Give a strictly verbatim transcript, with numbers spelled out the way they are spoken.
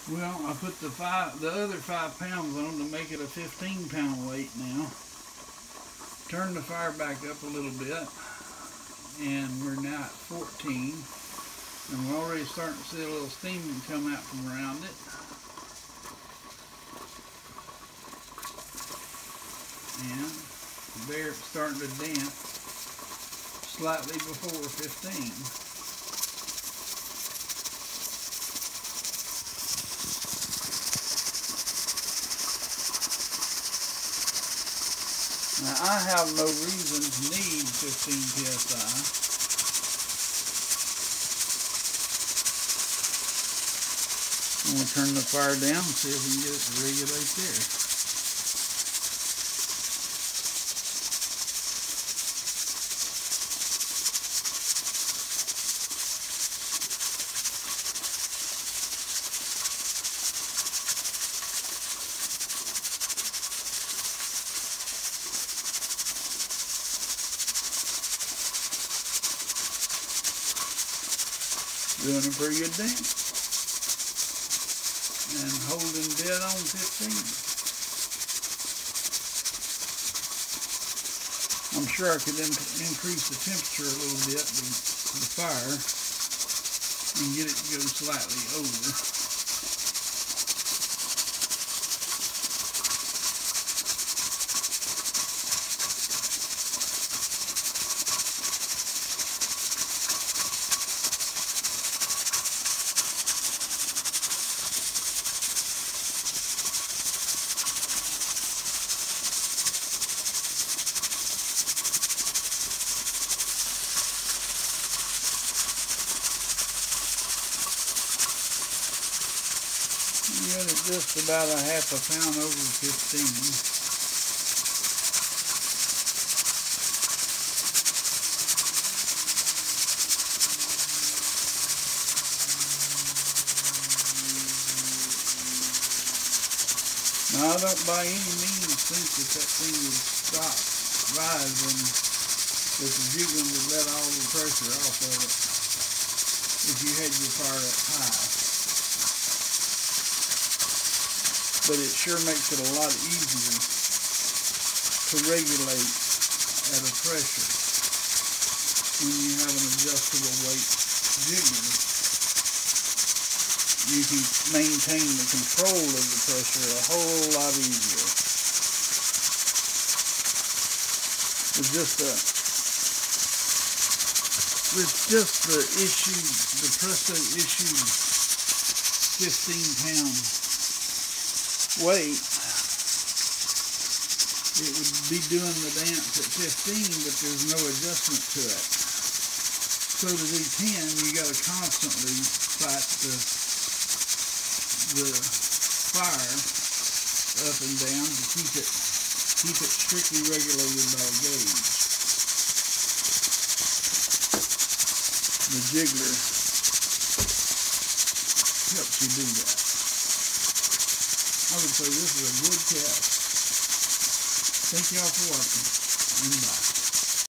Well, I put the five, the other five pounds on to make it a fifteen pound weight now. Turn the fire back up a little bit, and we're now at fourteen. And we're already starting to see a little steam come out from around it. And there it's starting to damp slightly before fifteen. Now I have no reason to need fifteen P S I. I'm going to turn the fire down and see if we can get it to regulate there. Doing a pretty good damn. And holding dead on fifteen. I'm sure I could in increase the temperature a little bit with the fire and get it to go slightly over. Get it just about a half a pound over fifteen. Now I don't by any means think that that thing would stop rising if the jiggling would let all the pressure off of it if you had your fire up high. But it sure makes it a lot easier to regulate at a pressure when you have an adjustable weight jiggler. You can maintain the control of the pressure a whole lot easier. It's just a, it's just the issue, the presto issue fifteen pound weight. It would be doing the dance at fifteen, but there's no adjustment to it. So to do ten, you got to constantly fight the the fire up and down to keep it keep it strictly regulated by a gauge. The jiggler helps you do that. I would say this is a good test. Thank y'all for watching, and bye.